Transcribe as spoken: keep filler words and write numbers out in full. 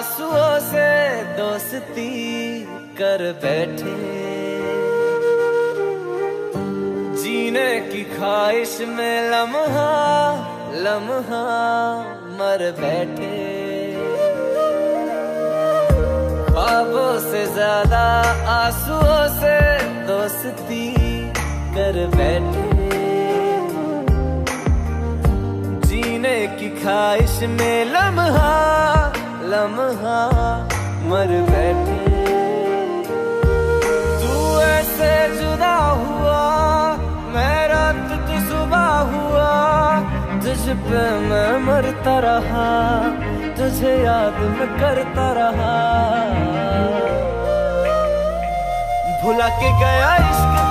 आंसुओं से दोस्ती कर बैठे, जीने की ख्वाहिश में लम्हा लम्हा मर बैठे। ख्वाबों से ज्यादा आंसुओं से दोस्ती कर बैठे, जीने की ख्वाहिश में लम्हा लम्हा मर बैठे। तू ऐसे जुदा हुआ, मैं रात तू सुबह हुआ, तुझ पे मैं मरता रहा, तुझे याद मैं करता रहा। भुला के गया इश्क